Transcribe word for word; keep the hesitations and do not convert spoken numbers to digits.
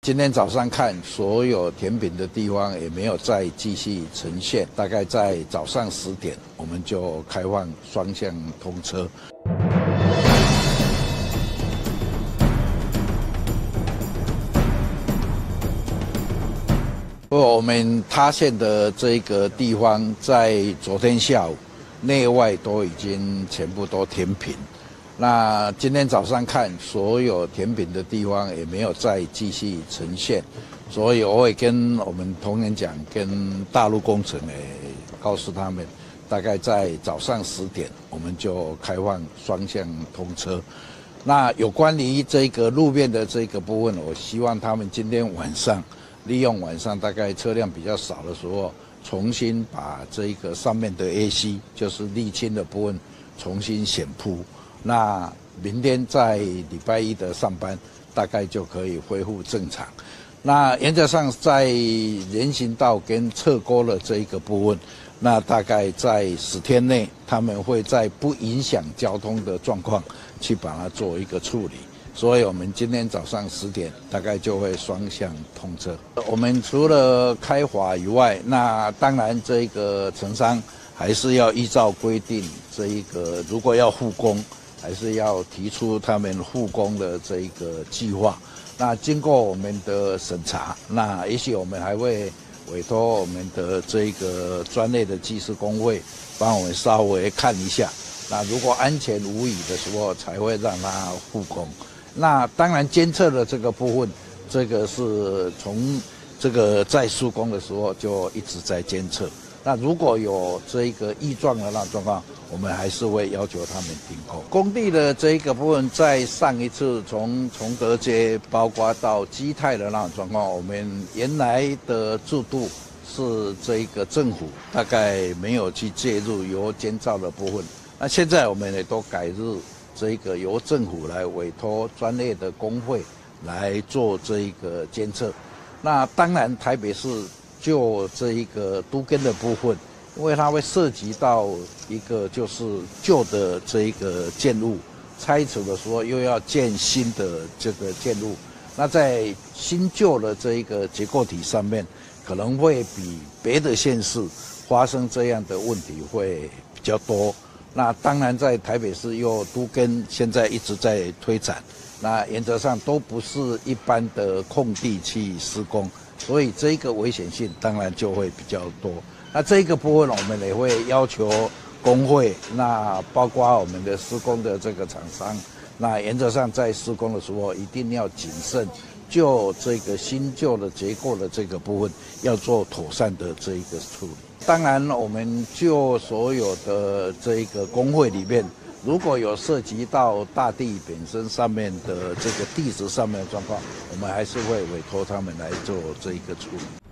今天早上看所有甜品的地方也没有再继续呈现，大概在早上十点我们就开放双向通车。我们塌陷的这个地方，在昨天下午内外都已经全部都填平。那今天早上看所有甜品的地方也没有再继续呈现，所以我会跟我们同仁讲，跟大陆工程诶告诉他们，大概在早上十点我们就开放双向通车。那有关于这个路面的这个部分，我希望他们今天晚上利用晚上大概车辆比较少的时候，重新把这个上面的 A C 就是沥青的部分重新显铺。那明天在礼拜一的上班，大概就可以恢复正常。那原则上在人行道跟侧沟的这一个部分，那大概在十天内，他们会在不影响交通的状况去把它做一个处理。所以我们今天早上十点大概就会双向通车。我们除了开罚以外，那当然这个承商还是要依照规定，这一个如果要复工，还是要提出他们复工的这一个计划。那经过我们的审查，那也许我们还会委托我们的这个专业的技师工会帮我们稍微看一下。那如果安全无虞的时候，才会让它复工。那当然监测的这个部分，这个是从这个在施工的时候就一直在监测。那如果有这一个异状的那种状况，我们还是会要求他们停工。工地的这一个部分，在上一次从崇德街包括到基泰的那种状况，我们原来的制度是这一个政府大概没有去介入由监造的部分。那现在我们也都改日，这个由政府来委托专业的工会来做这一个监测。那当然台北市就这一个都更的部分，因为它会涉及到一个就是旧的这一个建物拆除的时候，又要建新的这个建物，那在新旧的这一个结构体上面，可能会比别的县市发生这样的问题会比较多。那当然在台北市又都更现在一直在推展，那原则上都不是一般的空地去施工，所以这个危险性当然就会比较多。那这个部分我们也会要求工会，那包括我们的施工的这个厂商，那原则上在施工的时候一定要谨慎，就这个新旧的结构的这个部分要做妥善的这一个处理。当然我们就所有的这个工会里面，如果有涉及到大地本身上面的这个地质上面的状况，我们还是会委托他们来做这一个处理。